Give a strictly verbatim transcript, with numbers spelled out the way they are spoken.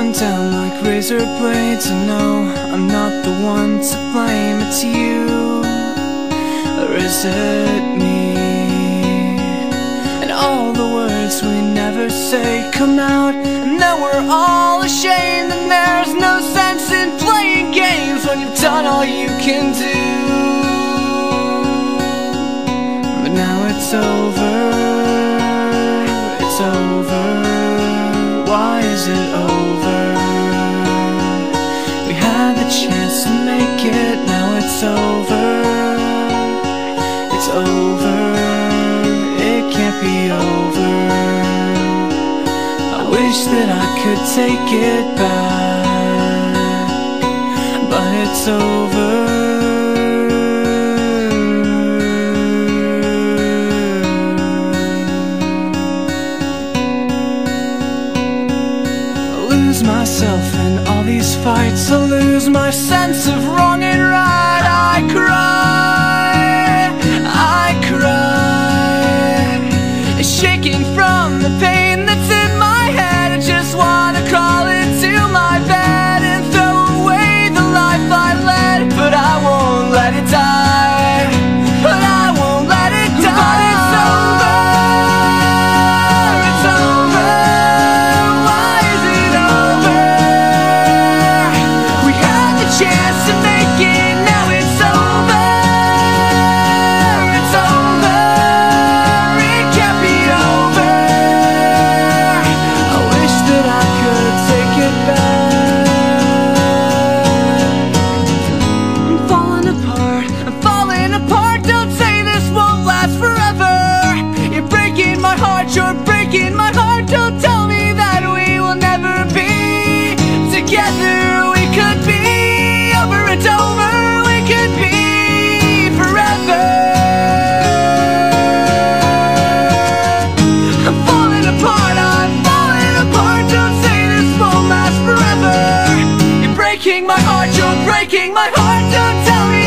coming down like razor blades. I know I'm not the one to blame. It's you, or is it me? And all the words we never say come out, and now we're all ashamed. And there's no sense in playing games when you've done all you can do. But now it's over, it's over. Why is it over? We had the chance to make it, now it's over. It's over, it can't be over. I wish that I could take it back, but it's over. Myself in all these fights, I lose my sense of wrong and right. I cry, I cry, shaking from the pain that's in my head. I just wanna crawl into my bed and throw away the life I led. But I won't let it die, but I won't let it die. But it's over, it's over. Chance to make it, now it's over. It's over, it can't be over. I wish that I could take it back. I'm falling apart, I'm falling apart. Don't say this won't last forever. You're breaking my heart, you're breaking my heart. Don't tell me that we will never be together. We could be over and over, we could be forever. I'm falling apart, I'm falling apart. Don't say this won't last forever. You're breaking my heart, you're breaking my heart. Don't tell me